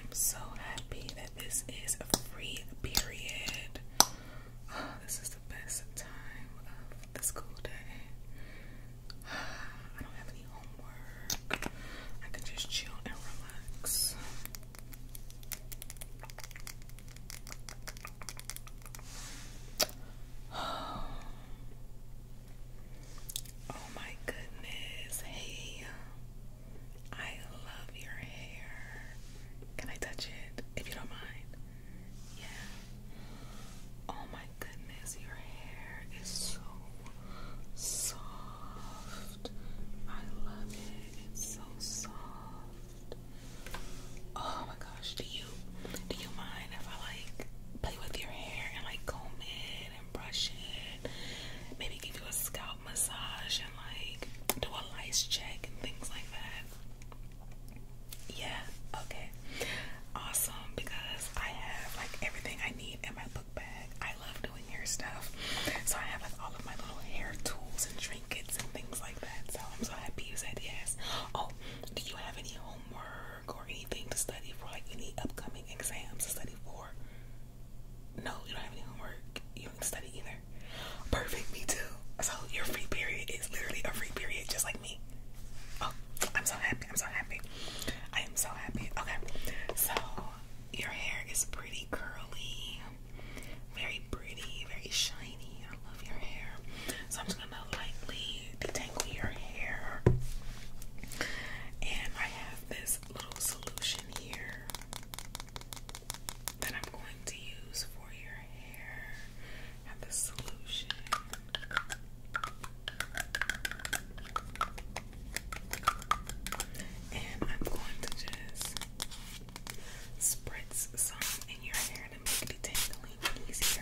so happy that this is a free period. Oh, this is the best time of the school day. I don't have any homework. I can just chill and relax. Oh my goodness. Hey, I love your hair. Can I touch it if you don't mind? Yeah. Oh my goodness, your hair is so soft. I love it. It's so soft. Oh my gosh, do you mind if I like play with your hair and like comb it and brush it? Maybe give you a scalp massage and like do a lice check and things like that. Yeah, okay. Awesome, because I have like everything I need in my book bag. I love doing hair stuff. So I have like all of my little hair tools and trinkets and things like that. So I'm so happy you said yes. Oh, do you have any homework or anything to study for, like any upcoming exams to study for? No, you don't have any homework. You don't study either. Perfect, me too. So your free period is literally a free period just like me. Oh, I'm so happy. I'm so happy. I am so happy. Okay, so your hair is pretty curly, very pretty, very shiny. I love your hair. So I'm just gonna lightly detangle your hair. And I have this little solution here that I'm going to use for your hair. I have this solution. And I'm going to just spritz some in your hair to make detangling easier.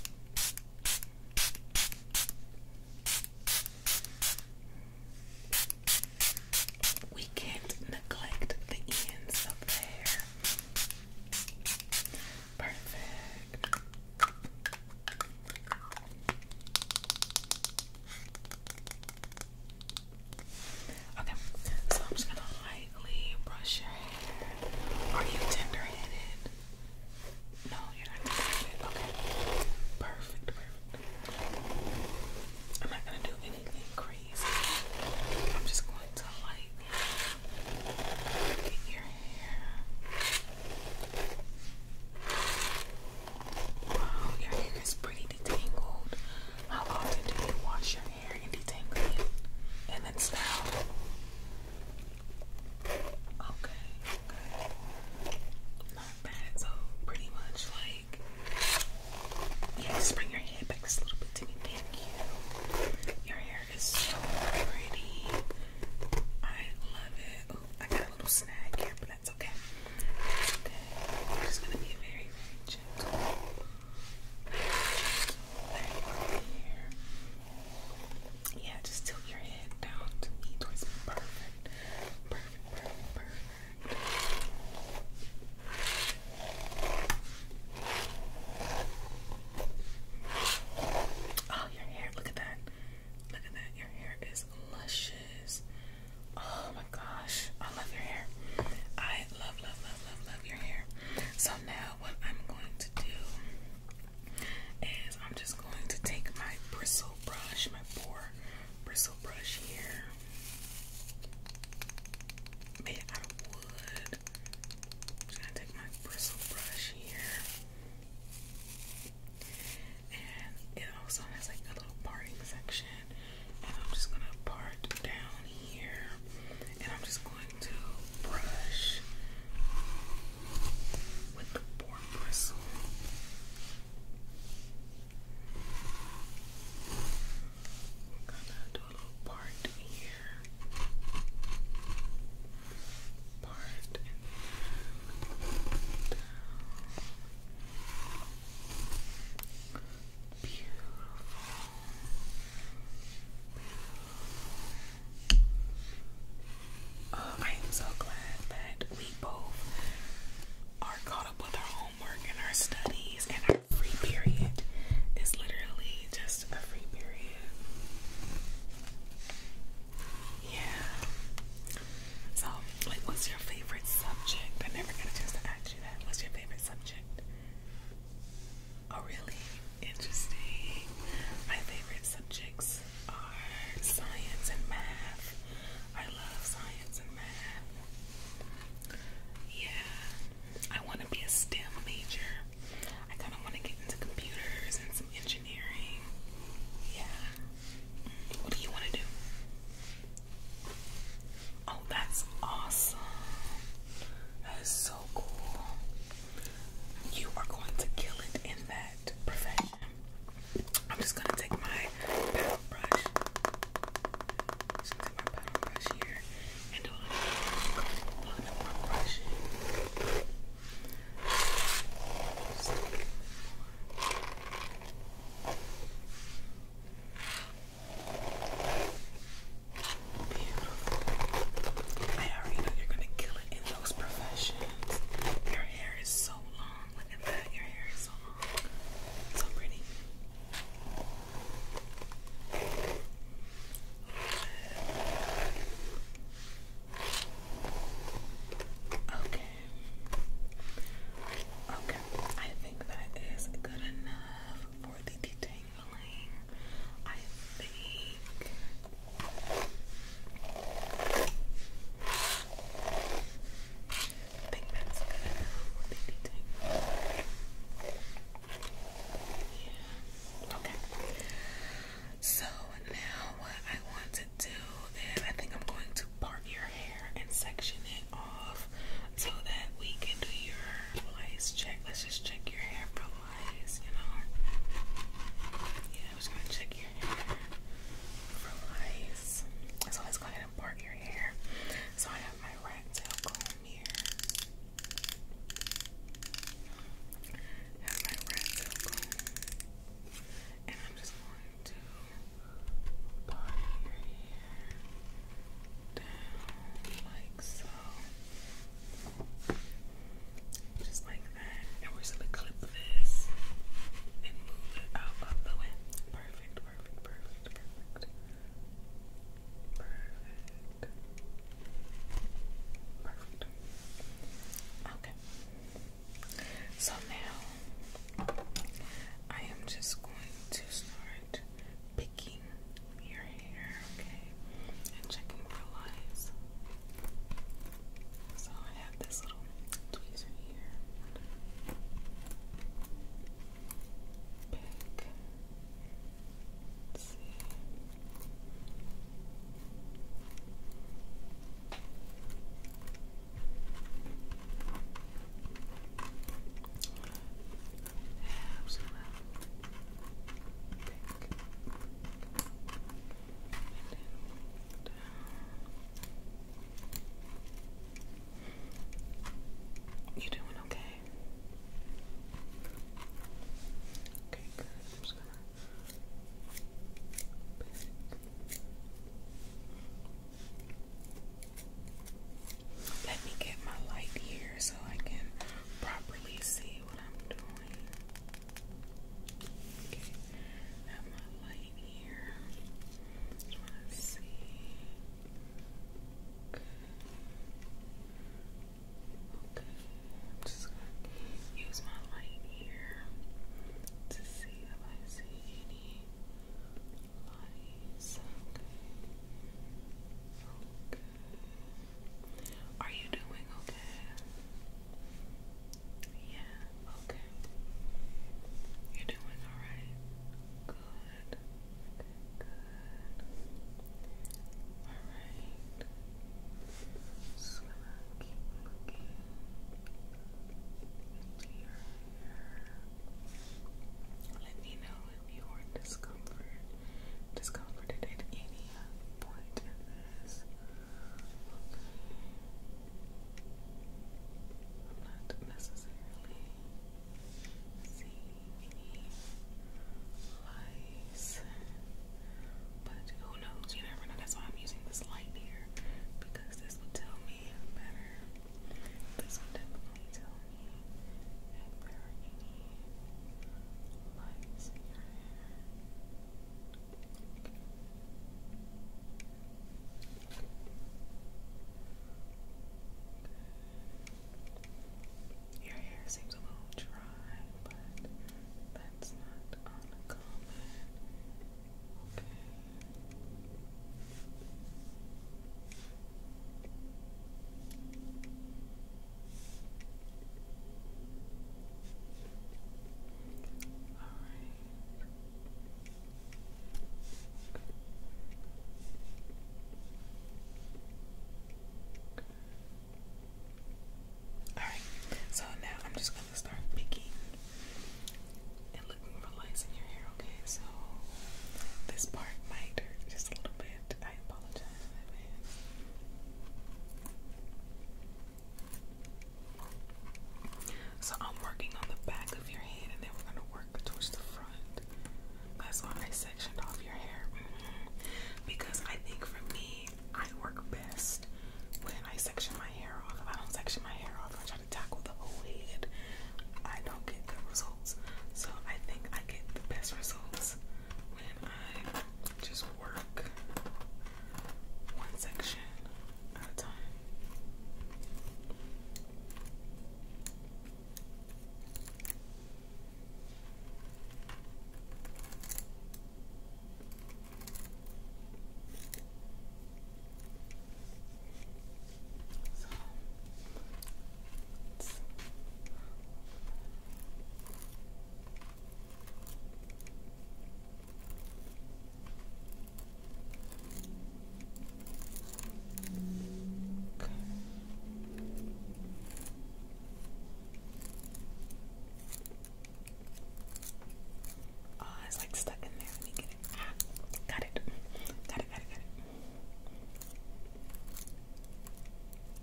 We can't neglect the ends of the hair. Perfect. Okay, so I'm just gonna lightly brush your hair. Are you tender-headed? No, you're not tender-headed. Okay. Perfect, perfect. I'm not gonna do anything crazy. I'm just going to lightly get your hair. Wow, your hair is pretty detangled. How often do you wash your hair and detangle it and then style? Okay, okay. Not bad. So pretty much like, yeah, just bring your head back just a little bit to me. Thank you. Your hair is so pretty. I love it. Oh, I got a little snag here, but that's okay. That's okay. I'm just gonna be very, very gentle. Very gentle. There you are here. Yeah, just tilt your head down to me, towards me.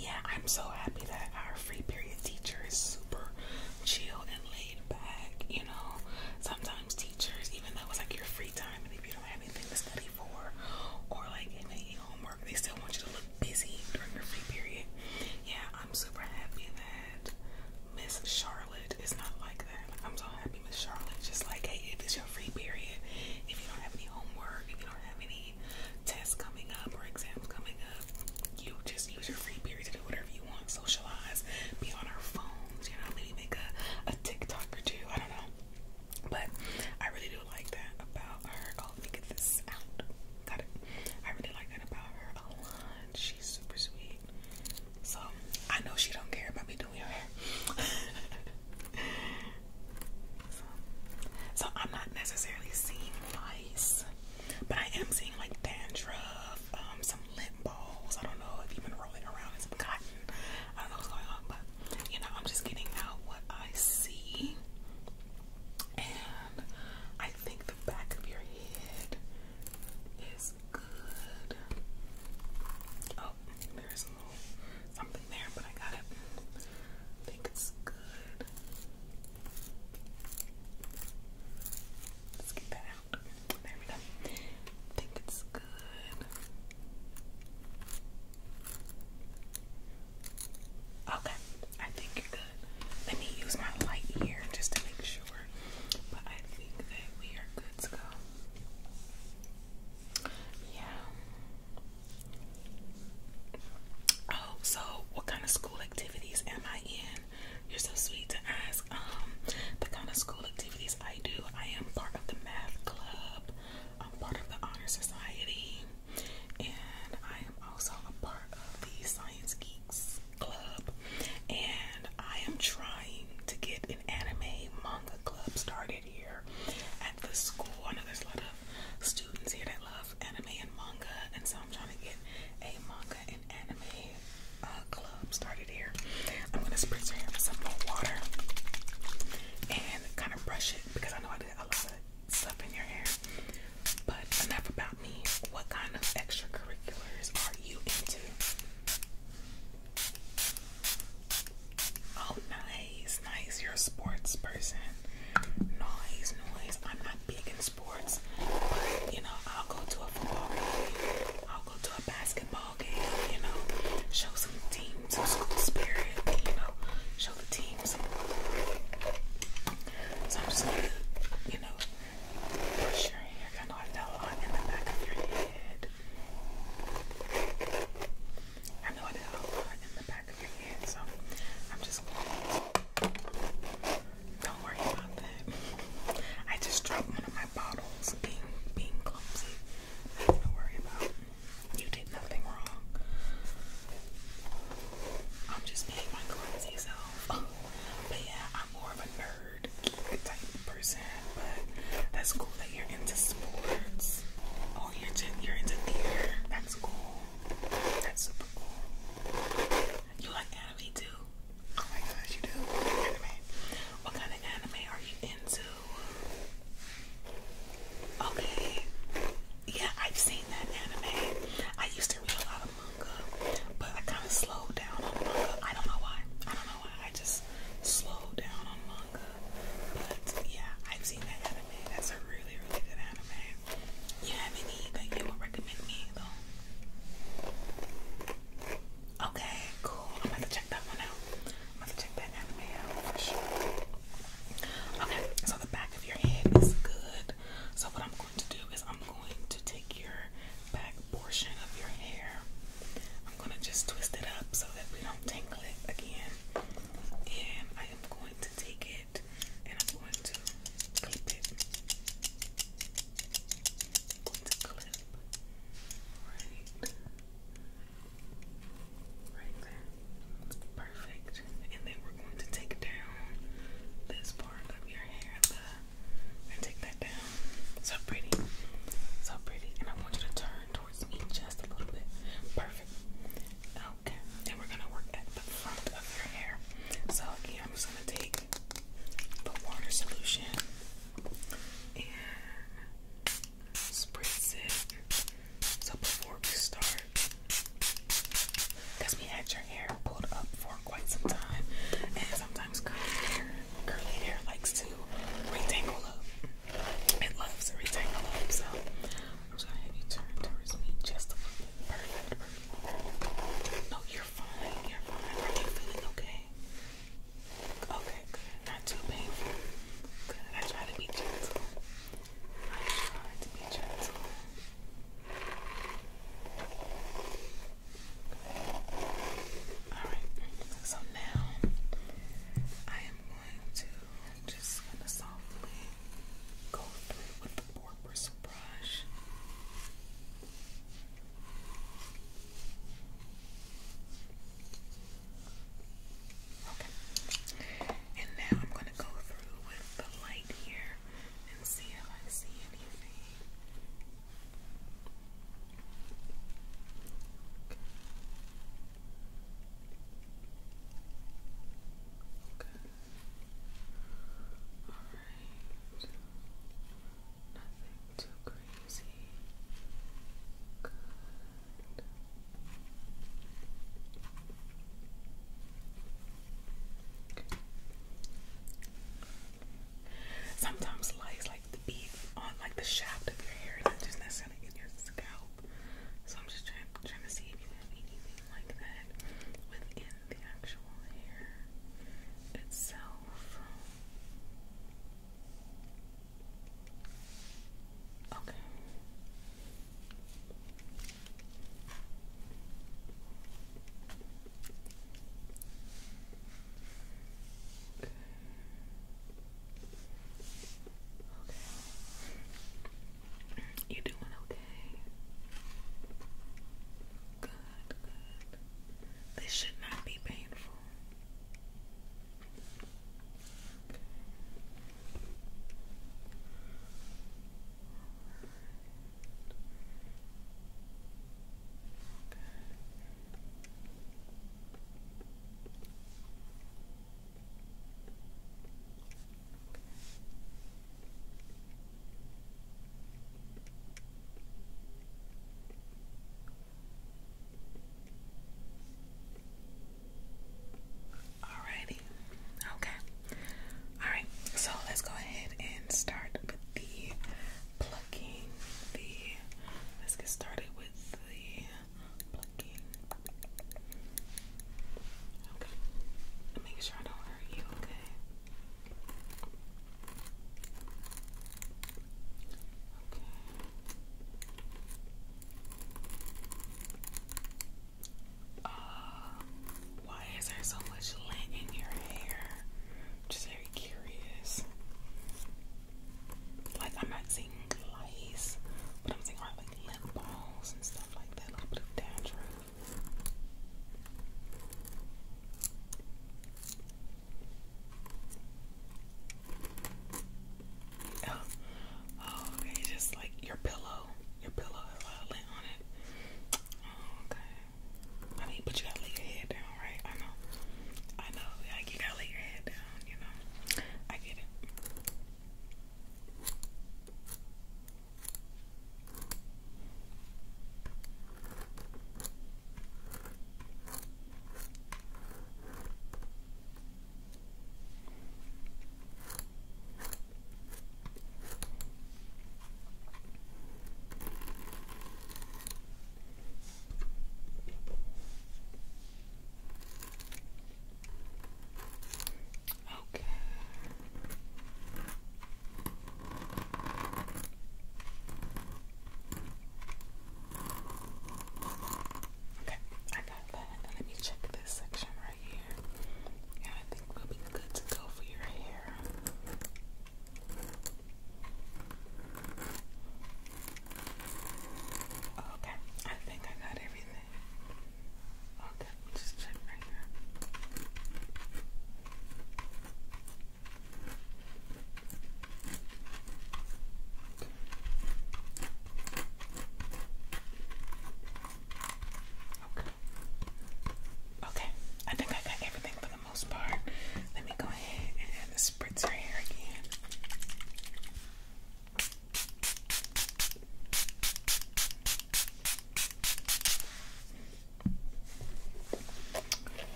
yeah, I'm so happy that our free period teacher is super chill and laid back. You know, sometimes teachers, even though it's like your free time and if you don't have anything to study for or like any homework, they still want you to look busy during your free period. Yeah, I'm super happy that Miss Charlotte is not like that. Like, I'm so happy Miss Charlotte just like, hey, if it's your free period, if you don't have any homework, if you don't have any tests coming up or exams coming up, you just use your free period to do whatever you want, socialize, be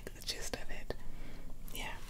the gist of it. Yeah.